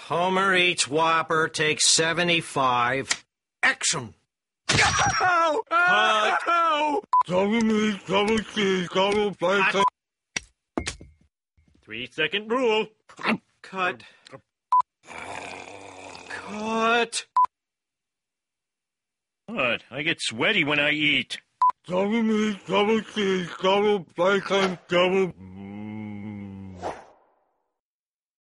Homer eats Whopper, takes 75. Action! Ow! Cut. Ow! Double meat, double cheese, double bacon. 3-second rule. Cut. Cut. What? I get sweaty when I eat. Double meat, double cheese, double bacon, double...